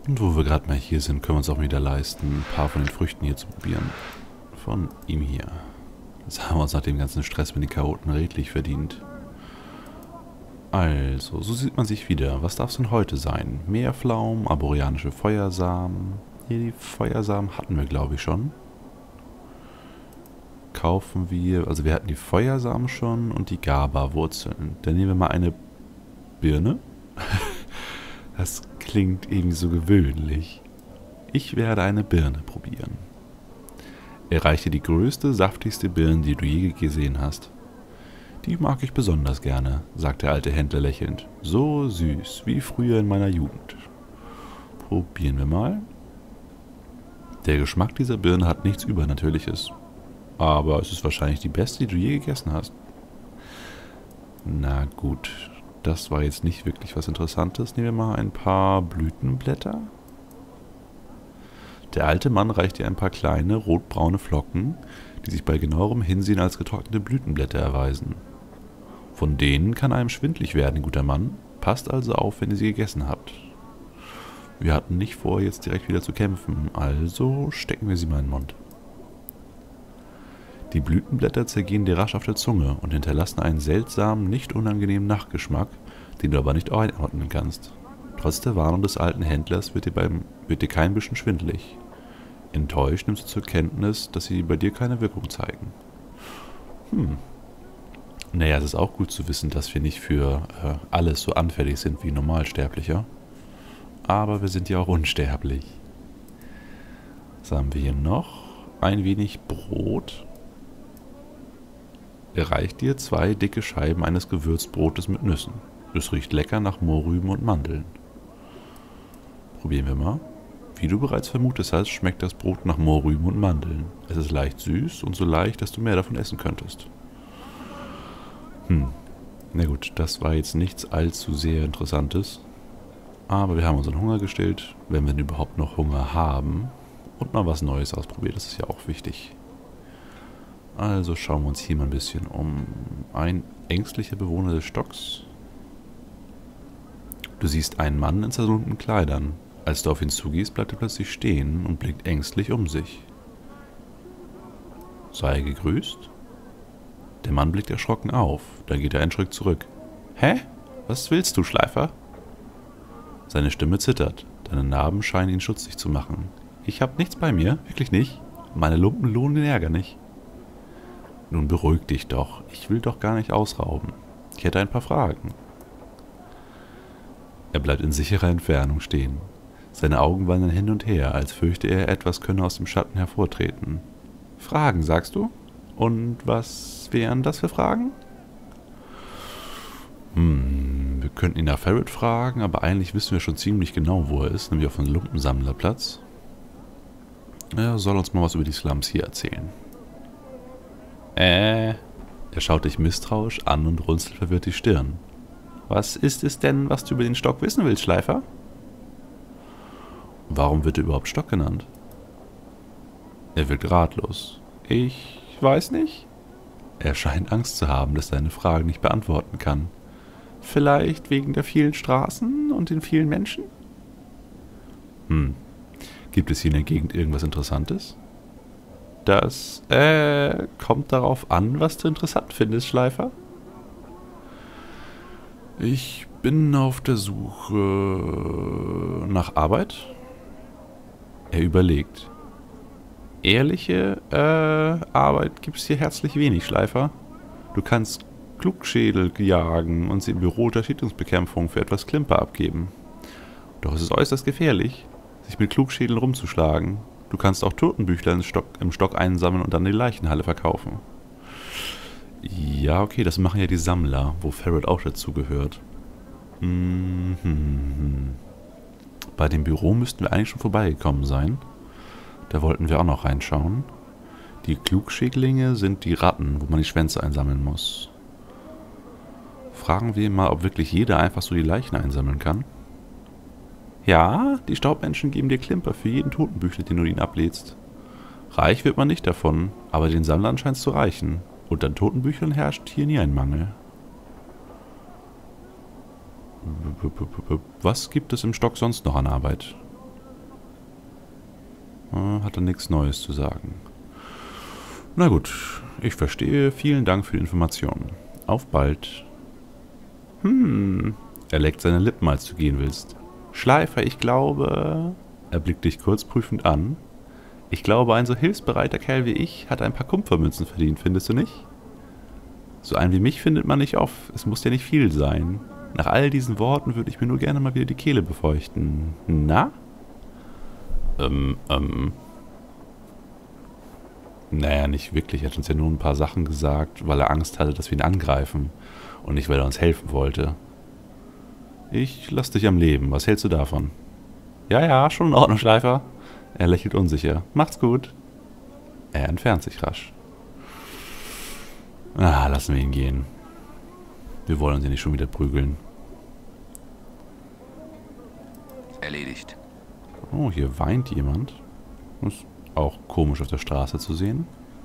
Und wo wir gerade mal hier sind, können wir uns auch wieder leisten, ein paar von den Früchten hier zu probieren. Von ihm hier. Das haben wir uns nach dem ganzen Stress mit den Chaoten redlich verdient. Also, so sieht man sich wieder. Was darf es denn heute sein? Meerpflaumen, arboreanische Feuersamen. Hier, die Feuersamen hatten wir, glaube ich, schon. Kaufen wir, also wir hatten die Feuersamen schon und die GABA-Wurzeln. Dann nehmen wir mal eine Birne. Das klingt irgendwie so gewöhnlich. Ich werde eine Birne probieren. Erreiche die größte, saftigste Birne, die du je gesehen hast. Die mag ich besonders gerne, sagt der alte Händler lächelnd. So süß, wie früher in meiner Jugend. Probieren wir mal. Der Geschmack dieser Birne hat nichts Übernatürliches. Aber es ist wahrscheinlich die beste, die du je gegessen hast. Na gut, das war jetzt nicht wirklich was Interessantes. Nehmen wir mal ein paar Blütenblätter. Der alte Mann reicht dir ein paar kleine, rotbraune Flocken, die sich bei genauerem Hinsehen als getrocknete Blütenblätter erweisen. Von denen kann einem schwindlig werden, guter Mann. Passt also auf, wenn ihr sie gegessen habt. Wir hatten nicht vor, jetzt direkt wieder zu kämpfen, also stecken wir sie mal in den Mund. Die Blütenblätter zergehen dir rasch auf der Zunge und hinterlassen einen seltsamen, nicht unangenehmen Nachgeschmack, den du aber nicht einordnen kannst. Trotz der Warnung des alten Händlers wird dir kein bisschen schwindelig. Enttäuscht nimmst du zur Kenntnis, dass sie bei dir keine Wirkung zeigen. Naja, es ist auch gut zu wissen, dass wir nicht für alles so anfällig sind wie Normalsterblicher. Aber wir sind ja auch unsterblich. Was haben wir hier noch? Ein wenig Brot. Erreicht dir 2 dicke Scheiben eines Gewürzbrotes mit Nüssen. Es riecht lecker nach Mohrrüben und Mandeln. Probieren wir mal. Wie du bereits vermutet hast, schmeckt das Brot nach Mohrrüben und Mandeln. Es ist leicht süß und so leicht, dass du mehr davon essen könntest. Na gut, das war jetzt nichts allzu sehr Interessantes. Aber wir haben unseren Hunger gestillt, wenn wir denn überhaupt noch Hunger haben. Und mal was Neues ausprobiert, das ist ja auch wichtig. Also schauen wir uns hier mal ein bisschen um. Ein ängstlicher Bewohner des Stocks. Du siehst einen Mann in zerlumpten Kleidern. Als du auf ihn zugehst, bleibt er plötzlich stehen und blickt ängstlich um sich. Sei gegrüßt. Der Mann blickt erschrocken auf, dann geht er einen Schritt zurück. Hä? Was willst du, Schleifer? Seine Stimme zittert, deine Narben scheinen ihn schutzig zu machen. Ich hab nichts bei mir, wirklich nicht. Meine Lumpen lohnen den Ärger nicht. Nun beruhig dich doch, ich will doch gar nicht ausrauben. Ich hätte ein paar Fragen. Er bleibt in sicherer Entfernung stehen. Seine Augen wandern hin und her, als fürchte er, etwas könne aus dem Schatten hervortreten. Fragen, sagst du? Und was wären das für Fragen? Wir könnten ihn nach Ferret fragen, aber eigentlich wissen wir schon ziemlich genau, wo er ist, nämlich auf dem Lumpensammlerplatz. Er soll uns mal was über die Slums hier erzählen. Er schaut dich misstrauisch an und runzelt verwirrt die Stirn. Was ist es denn, was du über den Stock wissen willst, Schleifer? Warum wird er überhaupt Stock genannt? Er wirkt ratlos. Ich weiß nicht. Er scheint Angst zu haben, dass er seine Fragen nicht beantworten kann. Vielleicht wegen der vielen Straßen und den vielen Menschen? Gibt es hier in der Gegend irgendwas Interessantes? Das, kommt darauf an, was du interessant findest, Schleifer. Ich bin auf der Suche nach Arbeit. Er überlegt. Ehrliche, Arbeit gibt's hier herzlich wenig, Schleifer. Du kannst Klugschädel jagen und sie im Büro der Schädlingsbekämpfung für etwas Klimper abgeben. Doch es ist äußerst gefährlich, sich mit Klugschädeln rumzuschlagen. Du kannst auch Totenbüchler im Stock einsammeln und dann in die Leichenhalle verkaufen. Ja, okay, das machen ja die Sammler, wo Ferret auch dazu gehört. Bei dem Büro müssten wir eigentlich schon vorbeigekommen sein. Da wollten wir auch noch reinschauen. Die Klugschädlinge sind die Ratten, wo man die Schwänze einsammeln muss. Fragen wir mal, ob wirklich jeder einfach so die Leichen einsammeln kann. Ja, die Staubmenschen geben dir Klimper für jeden Totenbüchler, den du ihnen ablädst. Reich wird man nicht davon, aber den Sammlern scheint es zu reichen. Und an Totenbüchern herrscht hier nie ein Mangel. Was gibt es im Stock sonst noch an Arbeit? Hat er nichts Neues zu sagen. Na gut, ich verstehe. Vielen Dank für die Informationen. Auf bald. Er leckt seine Lippen, als du gehen willst. Schleifer, ich glaube... Er blickt dich kurz prüfend an. Ich glaube, ein so hilfsbereiter Kerl wie ich hat ein paar Kupfermünzen verdient, findest du nicht? So einen wie mich findet man nicht oft. Es muss ja nicht viel sein. Nach all diesen Worten würde ich mir nur gerne mal wieder die Kehle befeuchten. Na? Naja, nicht wirklich. Er hat uns ja nur ein paar Sachen gesagt, weil er Angst hatte, dass wir ihn angreifen. Und nicht, weil er uns helfen wollte. Ich lass dich am Leben. Was hältst du davon? Ja, ja, schon in Ordnung, Schleifer. Er lächelt unsicher. Macht's gut. Er entfernt sich rasch. Lassen wir ihn gehen. Wir wollen uns ja nicht schon wieder prügeln. Erledigt. Oh, hier weint jemand. Ist auch komisch auf der Straße zu sehen.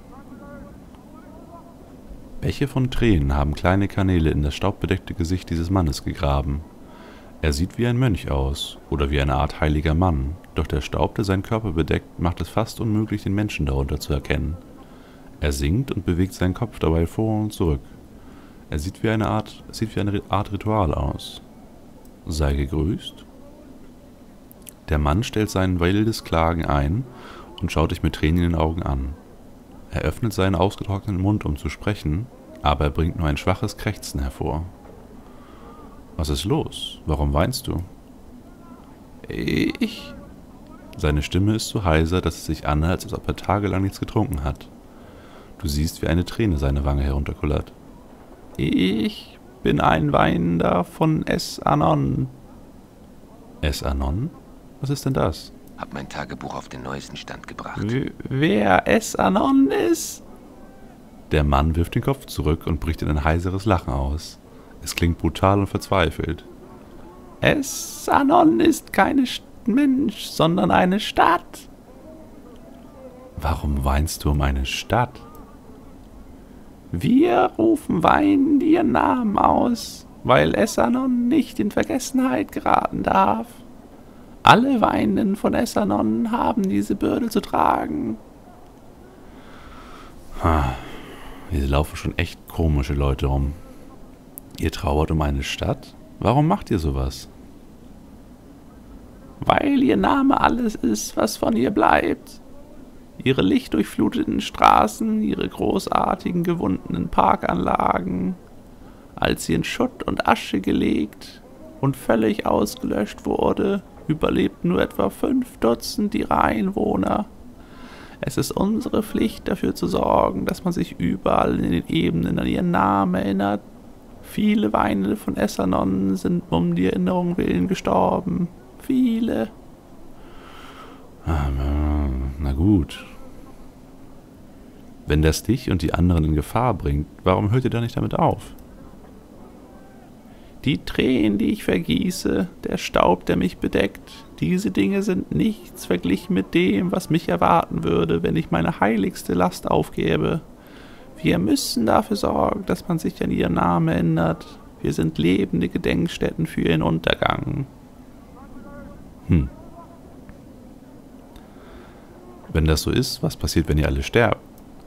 Bäche von Tränen haben kleine Kanäle in das staubbedeckte Gesicht dieses Mannes gegraben. Er sieht wie ein Mönch aus oder wie eine Art heiliger Mann, doch der Staub, der seinen Körper bedeckt, macht es fast unmöglich, den Menschen darunter zu erkennen. Er singt und bewegt seinen Kopf dabei vor und zurück. Er sieht wie eine Art Ritual aus. Sei gegrüßt. Der Mann stellt sein wildes Klagen ein und schaut dich mit Tränen in den Augen an. Er öffnet seinen ausgetrockneten Mund, um zu sprechen, aber er bringt nur ein schwaches Krächzen hervor. Was ist los? Warum weinst du? Ich... Seine Stimme ist so heiser, dass es sich anhört, als ob er tagelang nichts getrunken hat. Du siehst, wie eine Träne seine Wange herunterkullert. Ich bin ein Weinender von Es-Anon. Es-Anon? Was ist denn das? Hab mein Tagebuch auf den neuesten Stand gebracht. Wer Es-Anon ist? Der Mann wirft den Kopf zurück und bricht in ein heiseres Lachen aus. Es klingt brutal und verzweifelt. Es-Anon ist kein Mensch, sondern eine Stadt. Warum weinst du um eine Stadt? Wir rufen weinend ihren Namen aus, weil Es-Anon nicht in Vergessenheit geraten darf. Alle Weinenden von Es-Anon haben diese Bürde zu tragen. Hier laufen schon echt komische Leute rum. Ihr trauert um eine Stadt? Warum macht ihr sowas? Weil ihr Name alles ist, was von ihr bleibt. Ihre lichtdurchfluteten Straßen, ihre großartigen, gewundenen Parkanlagen. Als sie in Schutt und Asche gelegt und völlig ausgelöscht wurde, überlebten nur etwa 5 Dutzend ihrer Einwohner. Es ist unsere Pflicht, dafür zu sorgen, dass man sich überall in den Ebenen an ihren Namen erinnert. Viele Weinende von Es-Anon sind um die Erinnerung willen gestorben. Viele. Na gut. Wenn das dich und die anderen in Gefahr bringt, warum hört ihr da nicht damit auf? Die Tränen, die ich vergieße, der Staub, der mich bedeckt, diese Dinge sind nichts verglichen mit dem, was mich erwarten würde, wenn ich meine heiligste Last aufgebe. Wir müssen dafür sorgen, dass man sich an ihren Namen erinnert. Wir sind lebende Gedenkstätten für ihren Untergang. Wenn das so ist, was passiert, wenn ihr alle sterbt?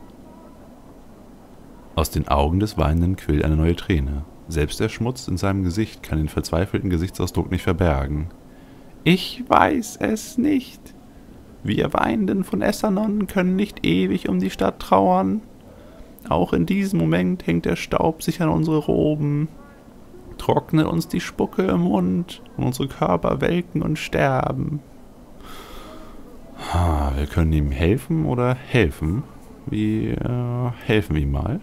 Aus den Augen des Weinenden quillt eine neue Träne. Selbst der Schmutz in seinem Gesicht kann den verzweifelten Gesichtsausdruck nicht verbergen. Ich weiß es nicht. Wir Weinenden von Es-Anon können nicht ewig um die Stadt trauern. Auch in diesem Moment hängt der Staub sich an unsere Roben, trocknet uns die Spucke im Mund und unsere Körper welken und sterben. Wir können ihm helfen oder helfen. Wie helfen wir ihm mal?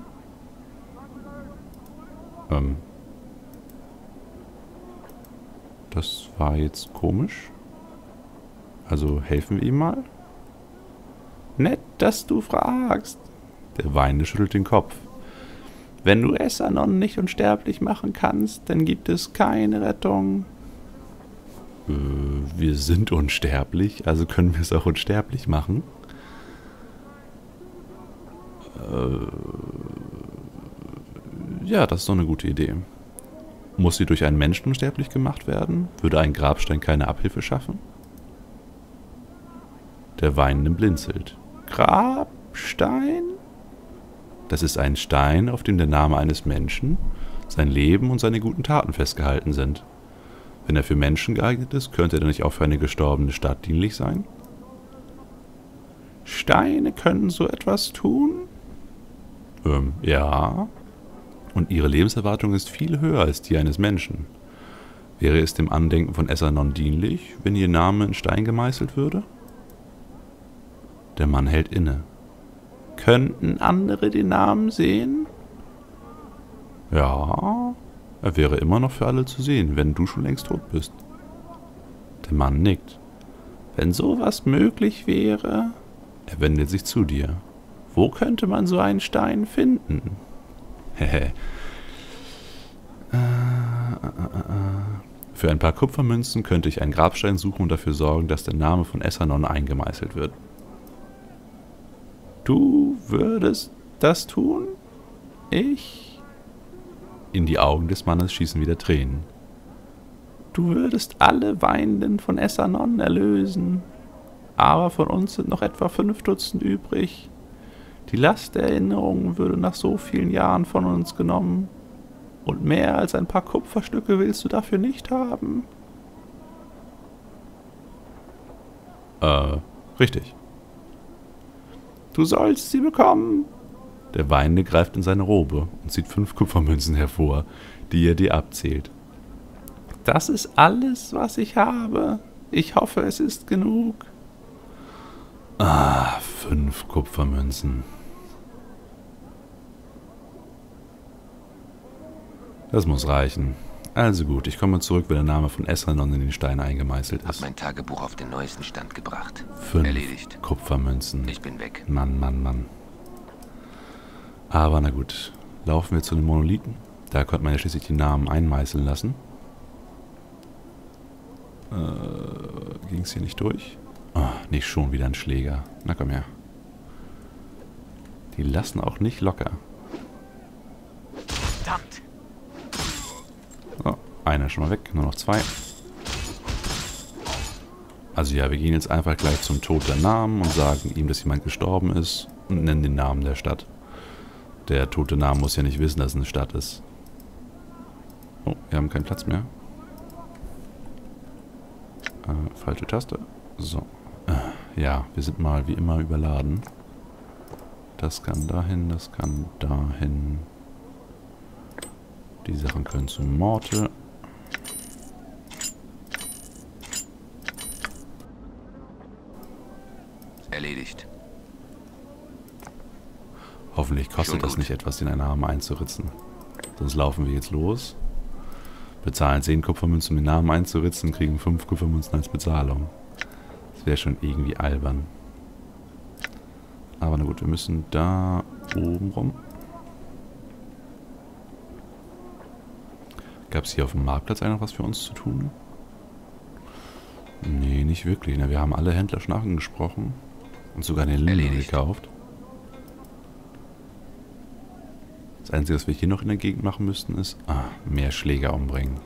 Das war jetzt komisch. Also helfen wir ihm mal? Nett, dass du fragst. Der Weinende schüttelt den Kopf. Wenn du Es-Anon nicht unsterblich machen kannst, dann gibt es keine Rettung. Wir sind unsterblich, also können wir es auch unsterblich machen. Ja, das ist doch eine gute Idee. Muss sie durch einen Menschen unsterblich gemacht werden? Würde ein Grabstein keine Abhilfe schaffen? Der Weinende blinzelt. Grabstein? Das ist ein Stein, auf dem der Name eines Menschen, sein Leben und seine guten Taten festgehalten sind. Wenn er für Menschen geeignet ist, könnte er nicht auch für eine gestorbene Stadt dienlich sein? Steine können so etwas tun? Ja. Und ihre Lebenserwartung ist viel höher als die eines Menschen. Wäre es dem Andenken von Essanon dienlich, wenn ihr Name in Stein gemeißelt würde? Der Mann hält inne. Könnten andere den Namen sehen? Ja, er wäre immer noch für alle zu sehen, wenn du schon längst tot bist. Der Mann nickt. Wenn sowas möglich wäre... Er wendet sich zu dir. Wo könnte man so einen Stein finden? Hehe. Für ein paar Kupfermünzen könnte ich einen Grabstein suchen und dafür sorgen, dass der Name von Essanon eingemeißelt wird. Du würdest das tun? Ich? In die Augen des Mannes schießen wieder Tränen. Du würdest alle Weinenden von Essanon erlösen. Aber von uns sind noch etwa 5 Dutzend übrig. Die Last der Erinnerung würde nach so vielen Jahren von uns genommen. Und mehr als ein paar Kupferstücke willst du dafür nicht haben? Richtig. Du sollst sie bekommen. Der Weinende greift in seine Robe und zieht 5 Kupfermünzen hervor, die er dir abzählt. Das ist alles, was ich habe. Ich hoffe, es ist genug. 5 Kupfermünzen. Das muss reichen. Also gut, ich komme zurück, wenn der Name von Essanon in den Stein eingemeißelt ist. Hab mein Tagebuch auf den neuesten Stand gebracht. 5 Erledigt. Kupfermünzen. Ich bin weg. Mann, Mann, Mann. Aber na gut, laufen wir zu den Monolithen. Da konnte man ja schließlich die Namen einmeißeln lassen. Ging es hier nicht durch? Oh, nicht schon wieder ein Schläger. Na komm her. Die lassen auch nicht locker. Verdammt! So, einer schon mal weg, nur noch 2. Also ja, wir gehen jetzt einfach gleich zum Tod der Namen und sagen ihm, dass jemand gestorben ist und nennen den Namen der Stadt. Der tote Name muss ja nicht wissen, dass es eine Stadt ist. Oh, wir haben keinen Platz mehr. Falsche Taste. So. Ja, wir sind mal wie immer überladen. Das kann dahin, das kann dahin. Die Sachen können zu Morte. Erledigt. Hoffentlich kostet das nicht etwas, den Namen einzuritzen. Sonst laufen wir jetzt los, bezahlen 10 Kupfermünzen, um den Namen einzuritzen, kriegen 5 Kupfermünzen als Bezahlung. Das wäre schon irgendwie albern. Aber na gut, wir müssen da oben rum. Gab es hier auf dem Marktplatz eigentlich noch was für uns zu tun? Nee, nicht wirklich. Na, wir haben alle Händler schon angesprochen und sogar eine Linde gekauft. Das Einzige, was wir hier noch in der Gegend machen müssten, ist mehr Schläger umbringen.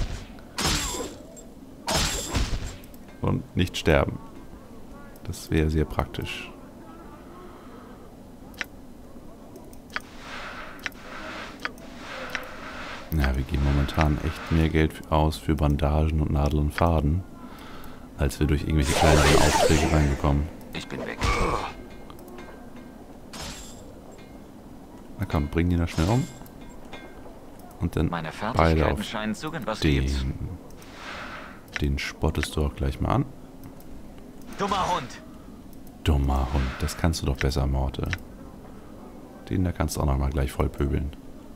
Und nicht sterben. Das wäre sehr praktisch. Ja, wir geben momentan echt mehr Geld aus für Bandagen und Nadel und Faden, als wir durch irgendwelche kleineren Aufträge reinbekommen. Ich bin weg. Na komm, bring die da schnell um. Und dann Meine beide Fertigkeiten auf scheinen zu gehen, was gibt's? den spottest du auch gleich mal an. Dummer Hund! Dummer Hund, das kannst du doch besser, Morte. Den da kannst du auch noch mal gleich vollpöbeln.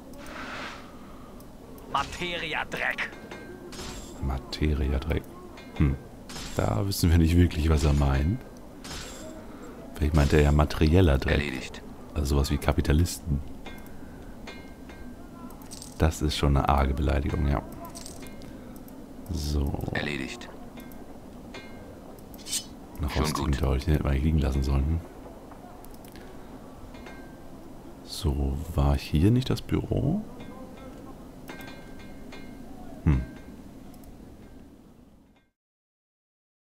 Materia-Dreck! Materia-Dreck. Da wissen wir nicht wirklich, was er meint. Vielleicht meint er ja materieller Dreck. Erledigt. Also sowas wie Kapitalisten. Das ist schon eine arge Beleidigung, ja. So. Erledigt. Noch Schon rostigen gut. Dolch, den hätten wir eigentlich liegen lassen sollen. So, war hier nicht das Büro?